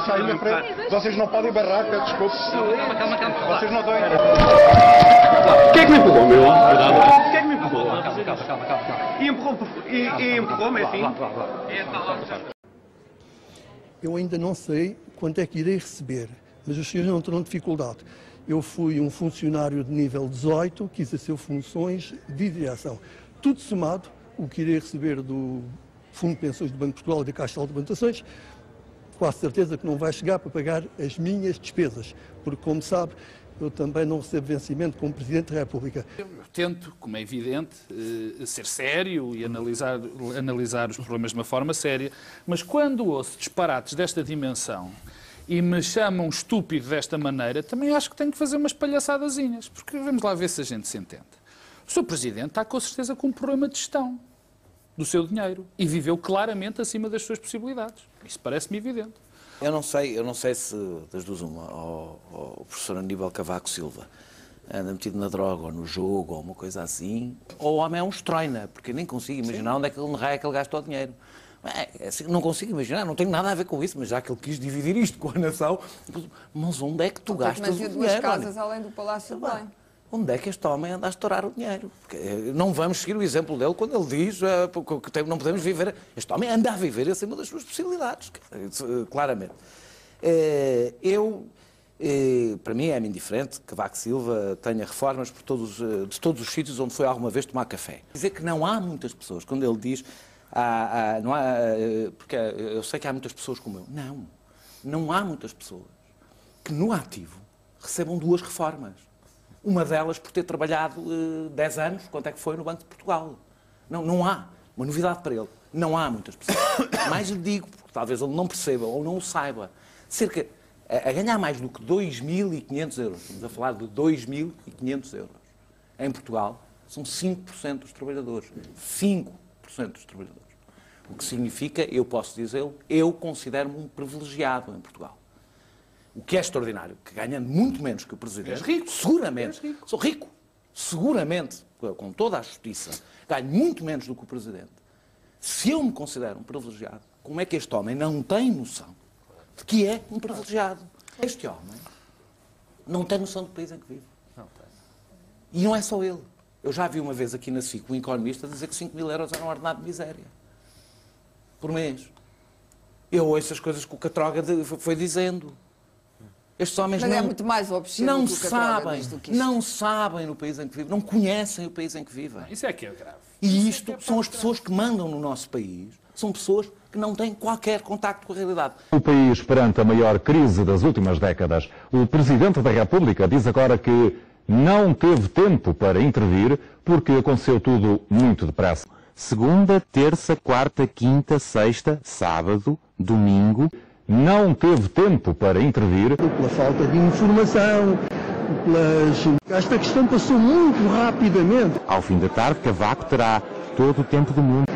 saem da frente. Vocês não podem barrar, peço desculpa. Calma. Vocês não estão... Quem é que me empurrou, meu? Cuidado. Quem é que me empurrou? Calma. E empurrou-me, assim? Eu ainda não sei quanto é que irei receber, mas os senhores não terão dificuldade. Eu fui um funcionário de nível 18 que exerceu funções de direção. Tudo somado, o que irei receber do Fundo de Pensões do Banco de Portugal e da Caixa de Alimentações, quase certeza que não vai chegar para pagar as minhas despesas, porque, como sabe, eu também não recebo vencimento como Presidente da República. Eu tento, como é evidente, ser sério e analisar os problemas de uma forma séria, mas quando ouço disparates desta dimensão e me chamam estúpido desta maneira, também acho que tenho que fazer umas palhaçadazinhas, porque vamos lá ver se a gente se entende. O Sr. Presidente está com certeza com um problema de gestão do seu dinheiro e viveu claramente acima das suas possibilidades. Isso parece-me evidente. Eu não sei se das duas uma, o professor Aníbal Cavaco Silva anda metido na droga ou no jogo ou uma coisa assim, ou o homem é um estroina, porque eu nem consigo imaginar onde é que ele raio é que ele gastou o dinheiro. Assim, não consigo imaginar, não tenho nada a ver com isso, mas já que ele quis dividir isto com a nação, mas onde é que tu gastas o dinheiro? Duas casas além do Palácio de Belém. Onde é que este homem anda a estourar o dinheiro? Porque não vamos seguir o exemplo dele quando ele diz que não podemos viver... Este homem anda a viver acima das suas possibilidades, claramente. Para mim é-me indiferente que Cavaco Silva tenha reformas de todos os sítios onde foi alguma vez tomar café. Dizer que não há muitas pessoas, quando ele diz... porque eu sei que há muitas pessoas como eu. Não há muitas pessoas que no ativo recebam 2 reformas. Uma delas por ter trabalhado 10 anos, quanto é que foi no Banco de Portugal. Não há. Uma novidade para ele. Não há muitas pessoas. Mais lhe digo, porque talvez ele não perceba ou não o saiba, a ganhar mais do que 2.500 euros, estamos a falar de 2.500 euros, em Portugal, são 5% dos trabalhadores. 5% dos trabalhadores. O que significa, eu posso dizê-lo, eu considero-me um privilegiado em Portugal. O que é extraordinário, que ganhando muito menos que o Presidente... És rico. Seguramente. Sou rico. Seguramente, com toda a justiça, ganho muito menos do que o Presidente. Se eu me considero um privilegiado, como é que este homem não tem noção de que é um privilegiado? Este homem não tem noção do país em que vive. Não tem. E não é só ele. Eu já vi uma vez aqui na SIC um economista dizer que 5.000 euros era um ordenado de miséria. Por mês. Eu ouço as coisas que o Catroga foi dizendo. Estes homens mas é muito mais obsceno que o Catroga diz do que isto. Não sabem no país em que vivem, não conhecem o país em que vivem. Isso é que é grave. E isto são as pessoas que mandam no nosso país, são pessoas que não têm qualquer contacto com a realidade. O país perante a maior crise das últimas décadas. O Presidente da República diz agora que não teve tempo para intervir porque aconteceu tudo muito depressa. Segunda, terça, quarta, quinta, sexta, sábado, domingo. Não teve tempo para intervir. Pela falta de informação, esta questão passou muito rapidamente. Ao fim da tarde, Cavaco terá todo o tempo do mundo.